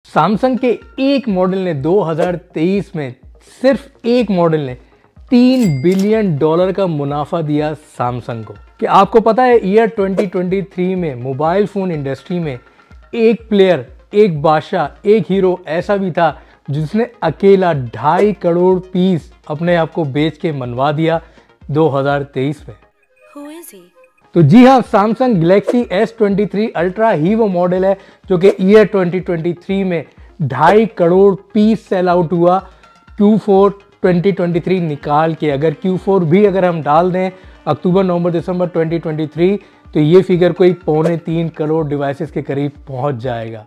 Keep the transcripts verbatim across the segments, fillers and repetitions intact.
Samsung के एक model ने दो हज़ार तेईस में, सिर्फ एक मॉडल ने तीन बिलियन डॉलर का मुनाफा दिया सैमसंग को। कि आपको पता है ईयर दो हज़ार तेईस में मोबाइल फ़ोन इंडस्ट्री में एक प्लेयर, एक बादशाह, एक हीरो ऐसा भी था जिसने अकेला ढाई करोड़ पीस अपने आप को बेच के मनवा दिया दो हज़ार तेईस में। तो जी हाँ, Samsung Galaxy S twenty three Ultra ही वो मॉडल है जो कि ईयर दो हज़ार तेईस में ढाई करोड़ पीस सेल आउट हुआ क्यू फोर दो हज़ार तेईस निकाल के। अगर क्यू फोर भी अगर हम डाल दें अक्टूबर, नवंबर, दिसंबर दो हज़ार तेईस, तो ये फिगर कोई पौने तीन करोड़ डिवाइसेस के करीब पहुंच जाएगा।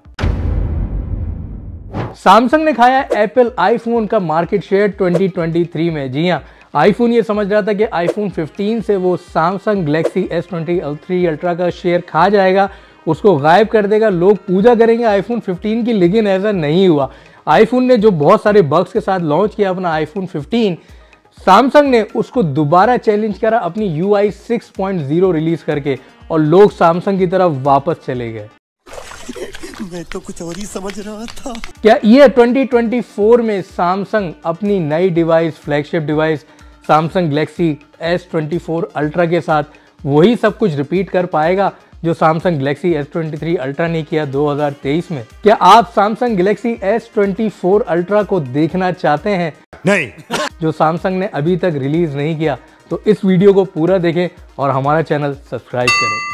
सैमसंग ने खाया एप्पल आईफोन का मार्केट शेयर दो हज़ार तेईस में। जी हाँ, आईफोन ये समझ रहा था कि आईफोन पंद्रह से वो Samsung Galaxy S twenty three Ultra का शेयर खा जाएगा, उसको गायब कर देगा, लोग पूजा करेंगे आईफोन पंद्रह की, लेकिन ऐसा नहीं हुआ। आईफोन ने जो बहुत सारे बग्स के साथ लॉन्च किया अपना आईफोन पंद्रह, सैमसंग ने उसको दोबारा चैलेंज करा अपनी U I six point zero release करके, और लोग सैमसंग की तरफ वापस चले गए। मैं तो कुछ और ही समझ रहा था। क्या ईयर दो हज़ार चौबीस में सैमसंग अपनी नई device, flagship device Samsung Galaxy S twenty four Ultra के साथ वही सब कुछ रिपीट कर पाएगा जो Samsung Galaxy S twenty three Ultra ने किया दो हज़ार तेईस में? क्या आप Samsung Galaxy S twenty four Ultra को देखना चाहते हैं? नहीं, जो सैमसंग ने अभी तक रिलीज नहीं किया, तो इस वीडियो को पूरा देखें और हमारा चैनल सब्सक्राइब करें।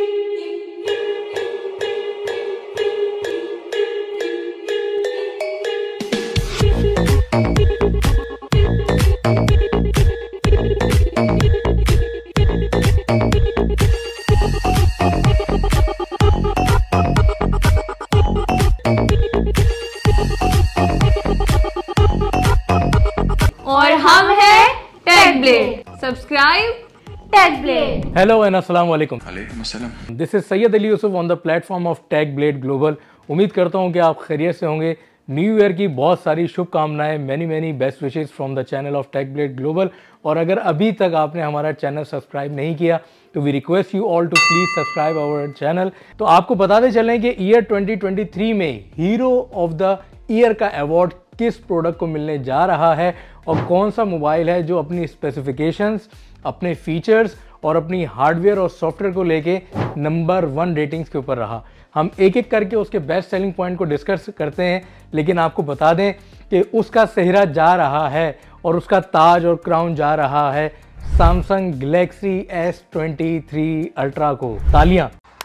और हम हैं tech blade. Subscribe tech blade. Hello and अस्सलाम वालेकुम। वालेकुम अस्सलाम। This is Syed Ali Yusuf on the platform of tech blade global. उम्मीद करता हूं कि आप खैरियत से होंगे। न्यू ईयर की बहुत सारी शुभकामनाएं, many many best wishes from the channel of tech blade global. और अगर अभी तक आपने हमारा चैनल सब्सक्राइब नहीं किया तो we request you all to please subscribe our channel. तो आपको बताते चलें कि ईयर दो हज़ार तेईस में हीरो ऑफ द ईयर का अवार्ड किस प्रोडक्ट को मिलने जा रहा है और कौन सा मोबाइल है जो अपनी स्पेसिफिकेशंस, अपने फीचर्स और अपनी हार्डवेयर और सॉफ्टवेयर को लेके नंबर वन रेटिंग्स के ऊपर रहा। हम एक एक करके उसके बेस्ट सेलिंग पॉइंट को डिस्कस करते हैं, लेकिन आपको बता दें कि उसका सेहरा जा रहा है और उसका ताज और क्राउन जा रहा है Samsung Galaxy S twenty three Ultra को। तालियां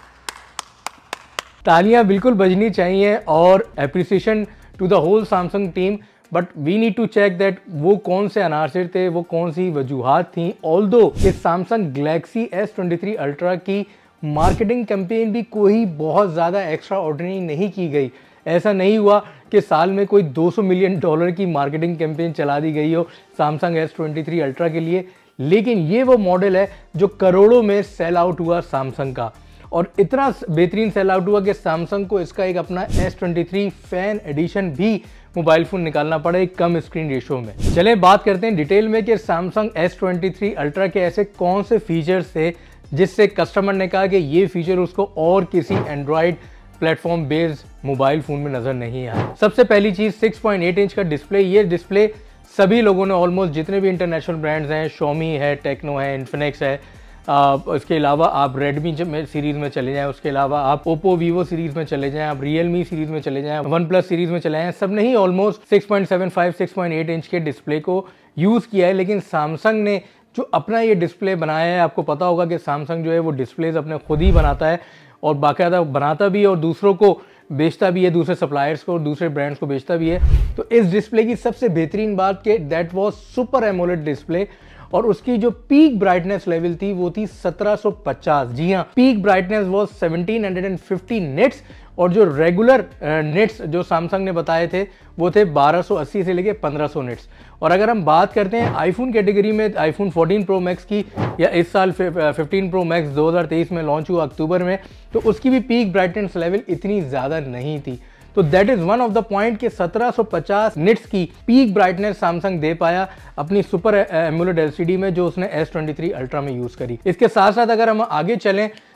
तालियां बिल्कुल बजनी चाहिए और appreciation to the whole Samsung team. But we need to check that वो कौन से अनासर थे, वो कौन सी वजूहात थी। ऑल्दो कि Samsung Galaxy S twenty three Ultra की मार्केटिंग कैंपेन भी कोई बहुत ज़्यादा एक्स्ट्रा ऑर्डिनरी नहीं की गई। ऐसा नहीं हुआ कि साल में कोई दो सौ मिलियन डॉलर की मार्केटिंग कैंपेन चला दी गई हो Samsung S twenty three Ultra के लिए, लेकिन ये वो मॉडल है जो करोड़ों में सेल आउट हुआ सैमसंग का। और इतना बेहतरीन सेल आउट हुआ कि सैमसंग को इसका एक अपना S twenty three fan edition भी मोबाइल फोन निकालना पड़ा एक कम स्क्रीन रेशियो में। चले बात करते हैं डिटेल में कि Samsung S twenty three Ultra के ऐसे कौन से फीचर्स थे जिससे कस्टमर ने कहा कि ये फीचर उसको और किसी Android platform based mobile phone में नजर नहीं आया। सबसे पहली चीज सिक्स पॉइंट एट इंच का डिस्प्ले। ये डिस्प्ले सभी लोगों ने, ऑलमोस्ट जितने भी इंटरनेशनल ब्रांड्स हैं, शॉमी है, टेक्नो है, इन्फिनिक्स है, इसके अलावा आप रेडमी सीरीज़ में चले जाएं, उसके अलावा आप ओप्पो वीवो सीरीज़ में चले जाएं, आप रियलमी सीरीज़ में चले जाएं, वन प्लस सीरीज़ में चले जाएं, सब ने ही almost six point seven five, six point eight inch के डिस्प्ले को यूज़ किया है। लेकिन सैमसंग ने जो अपना ये डिस्प्ले बनाया है, आपको पता होगा कि सैमसंग जो है वो डिस्प्लेज अपने खुद ही बनाता है और बाकायदा बनाता भी है और दूसरों को बेचता भी है, दूसरे सप्लायर्स को और दूसरे ब्रांड्स को बेचता भी है। तो इस डिस्प्ले की सबसे बेहतरीन बात कि that was super AMOLED display और उसकी जो पीक ब्राइटनेस लेवल थी वो थी सत्रह सौ पचास। जी हाँ, peak brightness was seventeen fifty nits और जो रेगुलर निट्स जो सैमसंग ने बताए थे वो थे बारह सौ अस्सी से लेके पंद्रह सौ निट्स। और अगर हम बात करते हैं आईफोन कैटेगरी में, आईफोन फोर्टीन प्रो मैक्स की, या इस साल फिफ्टीन प्रो मैक्स दो हज़ार तेईस में लॉन्च हुआ अक्टूबर में, तो उसकी भी पीक ब्राइटनेस लेवल इतनी ज़्यादा नहीं थी। तो that is one of the point कि सत्रह सौ पचास निट्स की पीक ब्राइटनेस सैमसंग दे पाया अपनी सुपर एमोलेड एलसीडी में जो उसने एस ट्वेंटी थ्री अल्ट्रा में यूज करी। इसके साथ साथ अगर हम आगे चलें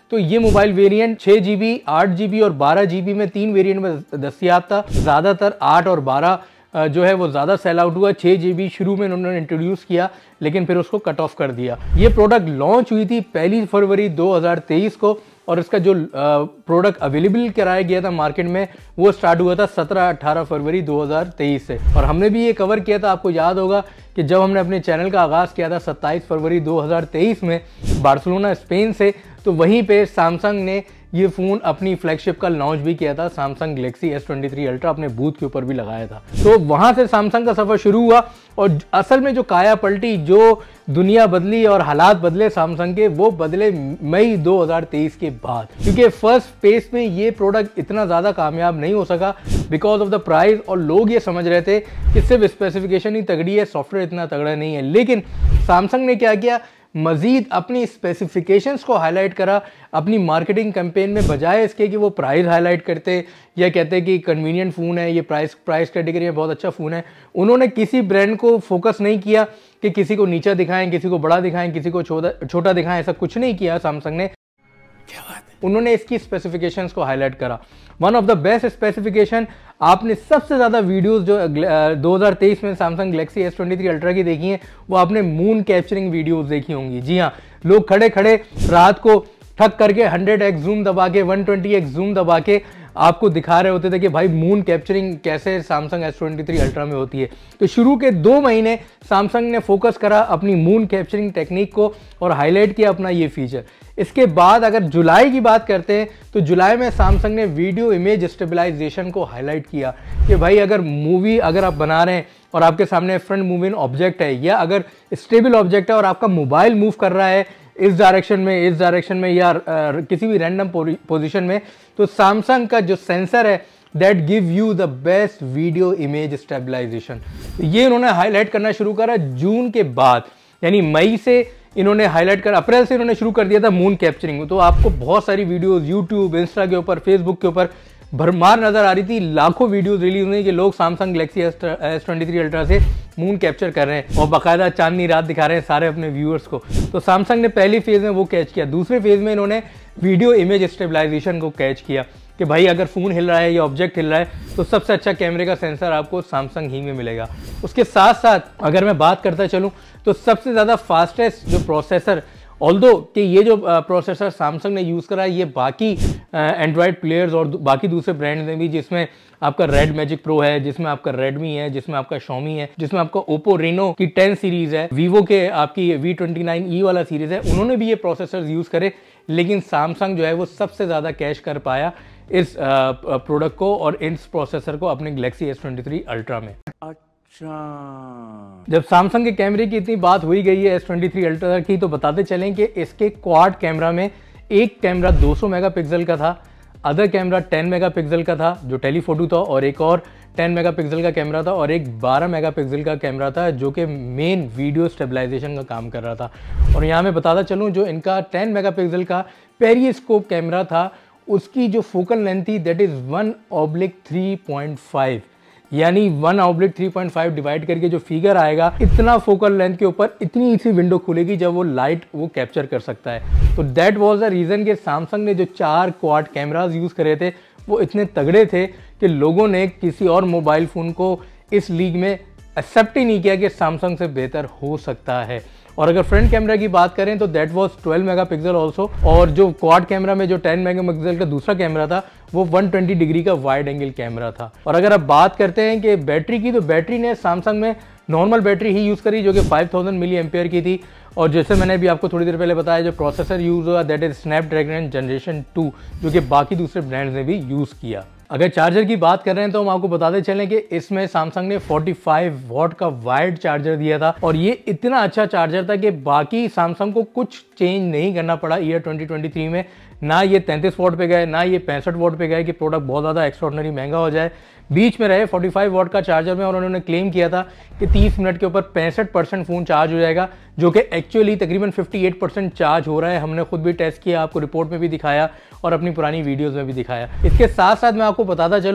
तो ये मोबाइल वेरिएंट छह जी बी, आठ जी बी और बारह जी बी में तीन वेरिएंट में दस्तियाब था। ज़्यादातर आठ और बारह जो है वो ज़्यादा सेल आउट हुआ। छह जी बी शुरू में उन्होंने इंट्रोड्यूस किया लेकिन फिर उसको कट ऑफ कर दिया। ये प्रोडक्ट लॉन्च हुई थी पहली फरवरी दो हज़ार तेईस को और इसका जो प्रोडक्ट अवेलेबल कराया गया था मार्केट में वो स्टार्ट हुआ था सत्रह अठारह फरवरी दो हज़ार तेईस से। और हमने भी ये कवर किया था, आपको याद होगा कि जब हमने अपने चैनल का आगाज़ किया था सत्ताईस फरवरी दो हज़ार तेईस में बार्सिलोना स्पेन से, तो वहीं पे सैमसंग ने ये फ़ोन अपनी फ्लैगशिप का लॉन्च भी किया था। Samsung Galaxy S twenty three Ultra अपने बूथ के ऊपर भी लगाया था। तो वहाँ से सैमसंग का सफ़र शुरू हुआ और असल में जो काया पलटी, जो दुनिया बदली और हालात बदले सैमसंग के, वो बदले मई दो हज़ार तेईस के बाद। क्योंकि फर्स्ट फेज में ये प्रोडक्ट इतना ज़्यादा कामयाब नहीं हो सका बिकॉज ऑफ द प्राइस, और लोग ये समझ रहे थे कि सिर्फ स्पेसिफिकेशन ही तगड़ी है, सॉफ्टवेयर इतना तगड़ा नहीं है। लेकिन सैमसंग ने क्या किया, मजीद अपनी स्पेसिफिकेशंस को हाईलाइट करा अपनी मार्केटिंग कैंपेन में, बजाय इसके कि वो प्राइस हाईलाइट करते या कहते कि कन्वीनियंट फ़ोन है, ये प्राइस प्राइस कैटेगरी में बहुत अच्छा फ़ोन है। उन्होंने किसी ब्रांड को फोकस नहीं किया कि किसी को नीचा दिखाएं, किसी को बड़ा दिखाएं, किसी को छोटा छोटा दिखाएं, ऐसा कुछ नहीं किया सैमसंग ने। क्या बात है? उन्होंने इसकी स्पेसिफिकेशंस को हाईलाइट करा। One of the best specification, आपने सबसे ज़्यादा वीडियोस जो दो हज़ार तेईस में Samsung Galaxy S twenty three Ultra की देखी हैं वो आपने मून कैप्चरिंग वीडियोस देखी होंगी। जी हाँ, लोग खड़े खड़े रात को ठक करके हंड्रेड एक्स जूम दबा के, वन ट्वेंटी एक्स जूम दबा के आपको दिखा रहे होते थे कि भाई मून कैप्चरिंग कैसे Samsung S twenty three Ultra में होती है। तो शुरू के दो महीने सैमसंग ने फोकस करा अपनी मून कैप्चरिंग टेक्निक को और हाईलाइट किया अपना ये फीचर। इसके बाद अगर जुलाई की बात करते हैं तो जुलाई में सैमसंग ने वीडियो इमेज स्टेबलाइजेशन को हाईलाइट किया कि भाई अगर मूवी अगर आप बना रहे हैं और आपके सामने फ्रंट मूविंग ऑब्जेक्ट है या अगर स्टेबल ऑब्जेक्ट है और आपका मोबाइल मूव कर रहा है इस डायरेक्शन में, इस डायरेक्शन में या किसी भी रैंडम पोजीशन में, तो सैमसंग का जो सेंसर है that give you the best video image stabilization. ये इन्होंने हाईलाइट करना शुरू करा जून के बाद, यानी मई से इन्होंने हाईलाइट कर, अप्रैल से इन्होंने शुरू कर दिया था मून कैप्चरिंग। तो आपको बहुत सारी वीडियोस यूट्यूब, इंस्टा के ऊपर, फेसबुक के ऊपर भरमार नजर आ रही थी। लाखों वीडियोस रिलीज हुई कि लोग Samsung Galaxy S twenty three Ultra से मून कैप्चर कर रहे हैं और बाकायदा चांदनी रात दिखा रहे हैं सारे अपने व्यूअर्स को। तो सैमसंग ने पहली फेज में वो कैच किया। दूसरे फेज में इन्होंने वीडियो इमेज स्टेबलाइजेशन को कैच किया कि भाई अगर फ़ोन हिल रहा है या ऑब्जेक्ट हिल रहा है तो सबसे अच्छा कैमरे का सेंसर आपको सैमसंग ही में मिलेगा। उसके साथ साथ अगर मैं बात करता चलूँ तो सबसे ज़्यादा फास्टेस्ट जो प्रोसेसर, ऑल्दो कि ये जो प्रोसेसर सैमसंग ने यूज़ करा है ये बाकी एंड्रॉयड प्लेयर्स और बाकी दूसरे ब्रांड्स में भी, जिसमें आपका रेड मैजिक प्रो है, जिसमें आपका रेडमी है, जिसमें आपका शॉमी है, जिसमें आपका ओप्पो रेनो की टेन सीरीज़ है, वीवो के आपकी वी ट्वेंटी नाइन ई वाला सीरीज़ है, उन्होंने भी ये प्रोसेसर यूज़ करे। लेकिन सैमसंग जो है वो सबसे ज़्यादा कैश कर पाया इस प्रोडक्ट को और इस प्रोसेसर को अपने Galaxy S twenty three Ultra में। जब सैमसंग के कैमरे की इतनी बात हुई गई है एस ट्वेंटी थ्री अल्ट्रा की, तो बताते चलें कि इसके क्वाड कैमरा में एक कैमरा दो सौ मेगापिक्सल का था, अदर कैमरा टेन मेगापिक्सल का था जो टेलीफोटो था, और एक और टेन मेगापिक्सल का कैमरा था, और एक बारह मेगापिक्सल का कैमरा था जो कि मेन वीडियो स्टेबलाइजेशन का काम कर रहा था। और यहाँ मैं बताता चलूँ जो इनका टेन मेगापिक्सल का पेरिस्कोप कैमरा था उसकी जो फोकल लेंथ थी that is one oblique three point five, यानी one oblique three point five divide करके जो फिगर आएगा, इतना फोकल लेंथ के ऊपर इतनी सी विंडो खुलेगी जब वो लाइट वो कैप्चर कर सकता है। तो दैट वाज द रीज़न कि सैमसंग ने जो चार क्वाड कैमराज यूज़ करे थे वो इतने तगड़े थे कि लोगों ने किसी और मोबाइल फ़ोन को इस लीग में एक्सेप्ट ही नहीं किया कि सैमसंग से बेहतर हो सकता है। और अगर फ्रंट कैमरा की बात करें तो that was twelve megapixel also, और जो क्वाड कैमरा में जो टेन मेगापिक्सल का दूसरा कैमरा था वो वन ट्वेंटी डिग्री का वाइड एंगल कैमरा था। और अगर आप बात करते हैं कि बैटरी की, तो बैटरी ने सैमसंग में नॉर्मल बैटरी ही यूज़ करी जो कि फाइव थाउजेंड मिली एम्पेयर की थी। और जैसे मैंने भी आपको थोड़ी देर पहले बताया जो प्रोसेसर यूज़ हुआ that is Snapdragon generation two, जो कि बाकी दूसरे ब्रांड्स ने भी यूज़ किया। अगर चार्जर की बात कर रहे हैं तो हम आपको बताते चलें कि इसमें सैमसंग ने पैंतालीस वॉट का वाइड चार्जर दिया था, और ये इतना अच्छा चार्जर था कि बाकी सैमसंग को कुछ चेंज नहीं करना पड़ा ईयर ट्वेंटी ट्वेंटी थ्री में। ना ये तैंतीस वॉट पे गए, ना ये पैंसठ वॉट पे गए कि प्रोडक्ट बहुत ज़्यादा एक्स्ट्राऑर्डिनरी महंगा हो जाए। बीच में रहे पैंतालीस वॉट का चार्जर में, और उन्होंने क्लेम किया था कि तीस मिनट के ऊपर पैंसठ परसेंट फ़ोन चार्ज हो जाएगा, जो कि एक्चुअली तकरीबन अट्ठावन परसेंट चार्ज हो रहा है। हमने खुद भी टेस्ट किया, आपको रिपोर्ट में भी दिखाया और अपनी पुरानी वीडियोस में भी दिखाया। इसके साथ साथ मैं आपको बताता चलूँ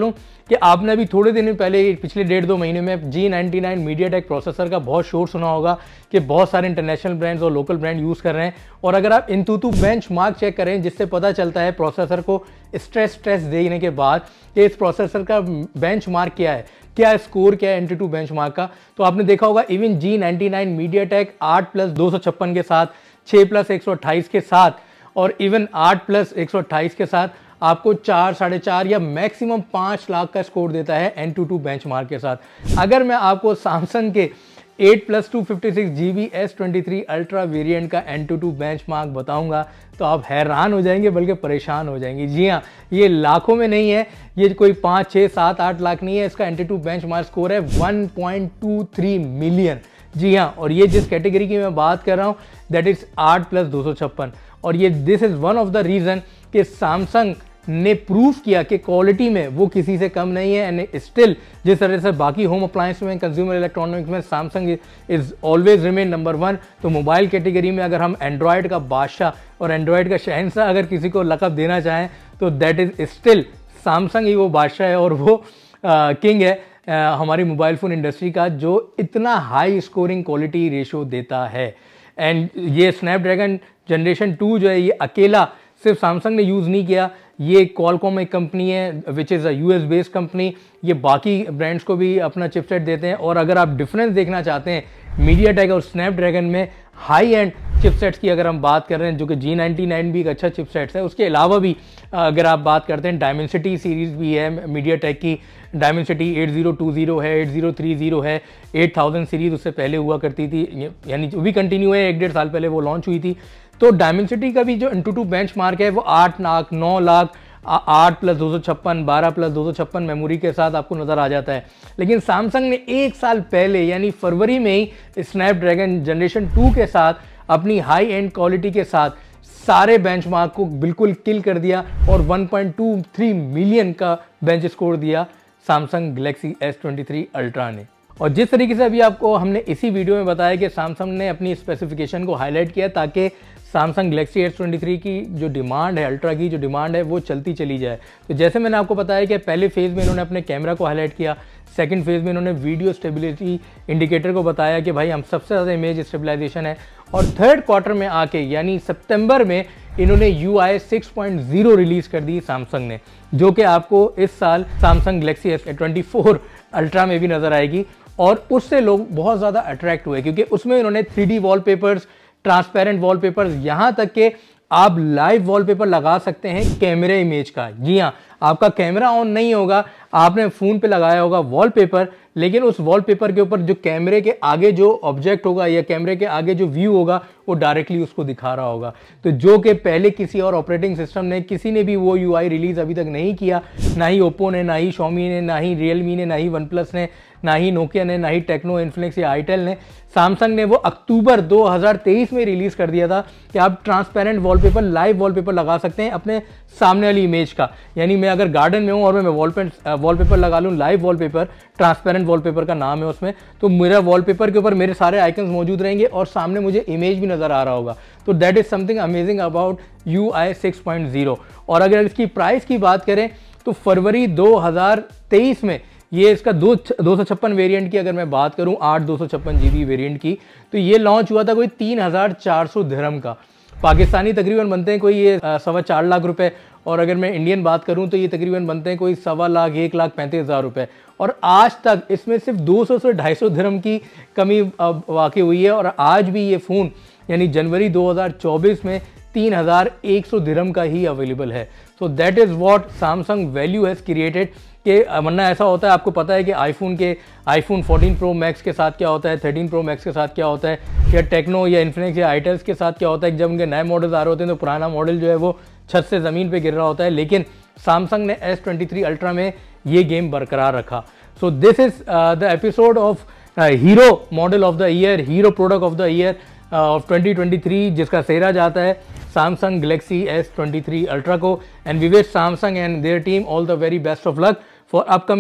कि आपने अभी थोड़े दिन पहले पिछले डेढ़ दो महीने में G ninety nine MediaTek processor का बहुत शोर सुना होगा कि बहुत सारे इंटरनेशनल ब्रांड्स और लोकल ब्रांड यूज़ कर रहे हैं। और अगर आप एंटूटू बेंचमार्क चेक करें जिससे पता चलता है प्रोसेसर को स्ट्रेस स्ट्रेस देने के बाद कि इस प्रोसेसर का बेंचमार्क क्या है, क्या स्कोर क्या है एंटूटू बेंचमार्क का, तो आपने देखा होगा even G ninety nine MediaTek आठ प्लस दो सौ छप्पन के साथ, छः प्लस एक सौ अट्ठाईस के साथ और इवन आठ प्लस एक सौ अट्ठाईस के साथ आपको चार साढ़े चार या मैक्सिमम पाँच लाख का स्कोर देता है एंटूटू बेंचमार्क के साथ। अगर मैं आपको सैमसंग के eight plus two fifty six G B S twenty three ultra variant का एंटूटू बेंचमार्क बताऊंगा तो आप हैरान हो जाएंगे बल्कि परेशान हो जाएंगे। जी हाँ, ये लाखों में नहीं है, ये कोई पाँच छः सात आठ लाख नहीं है, इसका एंटूटू बेंचमार्क स्कोर है one point two three million. जी हाँ, और ये जिस कैटेगरी की मैं बात कर रहा हूँ दैट इज आठ प्लस दो सौ छप्पन। और ये this is one of the reason कि सैमसंग ने प्रूफ किया कि क्वालिटी में वो किसी से कम नहीं है एंड स्टिल जिस तरह से बाकी होम अप्लायंस में, कंज्यूमर इलेक्ट्रॉनिक्स में Samsung is always remain number one, तो मोबाइल कैटेगरी में अगर हम एंड्रॉयड का बादशाह और एंड्रॉयड का शहंशाह अगर किसी को लक़ब देना चाहें तो दैट इज स्टिल सैमसंग ही वो बादशाह है और वो किंग है uh, हमारी मोबाइल फ़ोन इंडस्ट्री का, जो इतना हाई स्कोरिंग क्वालिटी रेशो देता है। एंड ये स्नैपड्रैगन जनरेशन टू जो है ये अकेला सिर्फ सैमसंग ने यूज़ नहीं किया, ये क्वालकॉम एक कंपनी है which is a US based company, ये बाकी ब्रांड्स को भी अपना चिपसेट देते हैं। और अगर आप डिफरेंस देखना चाहते हैं मीडियाटेक और स्नैपड्रैगन में हाई एंड चिपसेट्स की अगर हम बात कर रहे हैं जो कि जी नाइन्टी नाइन भी एक अच्छा चिपसेट्स है, उसके अलावा भी अगर आप बात करते हैं डायमेंसिटी सीरीज़ भी है मीडियाटेक की, Dimensity eight zero two zero है, एट ज़ीरो थ्री ज़ीरो है, एट थाउज़ेंड सीरीज़ उससे पहले हुआ करती थी, यानी जो भी कंटिन्यू है, एक डेढ़ साल पहले वो लॉन्च हुई थी। तो डायमेंसिटी का भी जो एंटूटू बेंचमार्क है वो आठ लाख नौ लाख आठ प्लस दो सौ छप्पन बारह प्लस दो सौ छप्पन मेमोरी के साथ आपको नज़र आ जाता है। लेकिन सैमसंग ने एक साल पहले यानी फरवरी में ही स्नैपड्रैगन जनरेशन टू के साथ अपनी हाई एंड क्वालिटी के साथ सारे बेंचमार्क को बिल्कुल किल कर दिया और one point two three million का बेंच स्कोर दिया Samsung Galaxy S twenty three Ultra ने। और जिस तरीके से अभी आपको हमने इसी वीडियो में बताया कि सैमसंग ने अपनी स्पेसिफिकेशन को हाईलाइट किया ताकि Samsung Galaxy S twenty three की जो डिमांड है, अल्ट्रा की जो डिमांड है वो चलती चली जाए। तो जैसे मैंने आपको बताया कि पहले फेज़ में इन्होंने अपने कैमरा को हाईलाइट किया, सेकंड फेज़ में इन्होंने वीडियो स्टेबिलिटी इंडिकेटर को बताया कि भाई हम सबसे ज़्यादा इमेज स्टेबलाइजेशन है, और थर्ड क्वार्टर में आके यानी सितंबर में इन्होंने U I six point zero release कर दी सैमसंग ने, जो कि आपको इस साल Samsung Galaxy S twenty four Ultra में भी नज़र आएगी। और उससे लोग बहुत ज़्यादा अट्रैक्ट हुए क्योंकि उसमें इन्होंने three D wallpapers, transparent wallpapers, यहाँ तक कि आप लाइव वॉलपेपर लगा सकते हैं कैमरे इमेज का। जी हाँ, आपका कैमरा ऑन नहीं होगा, आपने फ़ोन पे लगाया होगा वॉलपेपर, लेकिन उस वॉलपेपर के ऊपर जो कैमरे के आगे जो ऑब्जेक्ट होगा या कैमरे के आगे जो व्यू होगा वो डायरेक्टली उसको दिखा रहा होगा। तो जो कि पहले किसी और ऑपरेटिंग सिस्टम ने, किसी ने भी वो यूआई रिलीज़ अभी तक नहीं किया, ना ही ओप्पो ने, ना ही शॉमी ने, ना ही रियलमी ने, ना ही वन प्लस ने, ना ही नोकिया ने, ना ही टेक्नो, इन्फिनिक्स या आईटेल ने। सैमसंग ने वो अक्टूबर दो हज़ार तेईस में रिलीज़ कर दिया था कि आप ट्रांसपेरेंट वॉलपेपर, लाइव वॉलपेपर लगा सकते हैं अपने सामने वाली इमेज का। यानी मैं अगर गार्डन में हूँ और मैं वॉलपेपर वॉलपेपर लगा लूँ, लाइव वॉलपेपर, ट्रांसपेरेंट वॉलपेपर का नाम है उसमें, तो मेरा वॉलपेपर के ऊपर मेरे सारे आइकन्स मौजूद रहेंगे और सामने मुझे इमेज भी नज़र आ रहा होगा। तो that is something amazing about U I six point zero. और अगर इसकी प्राइस की बात करें तो फरवरी दो हज़ार तेईस में ये इसका दो दो सौ छप्पन वेरियंट की अगर मैं बात करूं, आठ दो सौ छप्पन जी बी वेरियंट की, तो ये लॉन्च हुआ था कोई तीन हज़ार चार सौ दिरहम का। पाकिस्तानी तकरीबन बनते हैं कोई ये सवा चार लाख रुपए, और अगर मैं इंडियन बात करूं तो ये तकरीबन बनते हैं कोई सवा लाख एक लाख पैंतीस हज़ार रुपये। और आज तक इसमें सिर्फ दो सौ से ढाई सौ दिरहम की कमी वाक़ई हुई है, और आज भी ये फ़ोन यानी जनवरी दो हज़ार चौबीस में तीन हज़ार एक सौ दिरहम का ही अवेलेबल है। So that is what Samsung value has created. कि वरना ऐसा होता है, आपको पता है कि आईफोन के आईफोन फोर्टीन प्रो मैक्स के साथ क्या होता है, थर्टीन प्रो मैक्स के साथ क्या होता है, या टेक्नो या इन्फिनिक्स या आईटेल्स के साथ क्या होता है, जब उनके नए मॉडल्स आ रहे होते हैं तो पुराना मॉडल जो है वो छत से ज़मीन पे गिर रहा होता है। लेकिन सैमसंग ने एस ट्वेंटी थ्री अल्ट्रा में ये गेम बरकरार रखा। So this is the episode of hero model of the year, hero product of the year of twenty twenty three, जिसका सेहरा जाता है Samsung Galaxy S twenty three Ultra को। And we wish Samsung and their team all the very best of luck for upcoming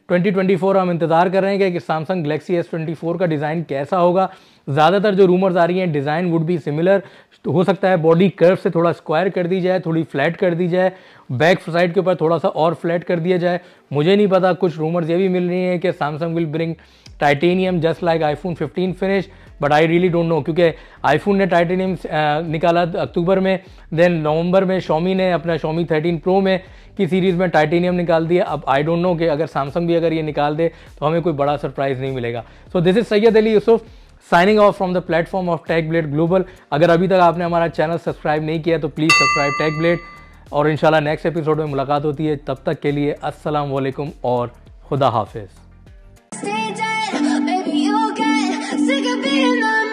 twenty twenty four हम इंतज़ार कर रहे हैं कि Samsung Galaxy S twenty four का डिज़ाइन कैसा होगा। ज़्यादातर जो रूमर्स आ रही हैं डिज़ाइन वुड बी सिमिलर, तो हो सकता है बॉडी कर्व से थोड़ा स्क्वायर कर दी जाए, थोड़ी फ्लैट कर दी जाए, बैक साइड के ऊपर थोड़ा सा और फ्लैट कर दिया जाए। मुझे नहीं पता, कुछ रूमर्स ये भी मिल रही हैं कि Samsung will bring titanium just like iPhone fifteen finish, but I really don't know, क्योंकि आईफोन ने टाइटेनियम निकाला अक्टूबर में, देन नवंबर में शॉमी ने अपना शॉमी थर्टीन प्रो में की सीरीज़ में टाइटेनियम निकाल दिया। अब आई डोंट नो कि अगर सैमसंग भी अगर ये निकाल दे तो हमें कोई बड़ा सरप्राइज़ नहीं मिलेगा। So this is Syed Ali Yusuf signing off from the platform of Techblade Global. अगर अभी तक आपने हमारा चैनल सब्सक्राइब नहीं किया तो प्लीज़ सब्सक्राइब टेकब्लेड, और इंशाल्लाह नेक्स्ट एपिसोड में मुलाकात होती है। तब तक के लिए अस्सलाम वालेकुम और खुदा हाफिज़। Stay dead, baby, you'll get sick of being the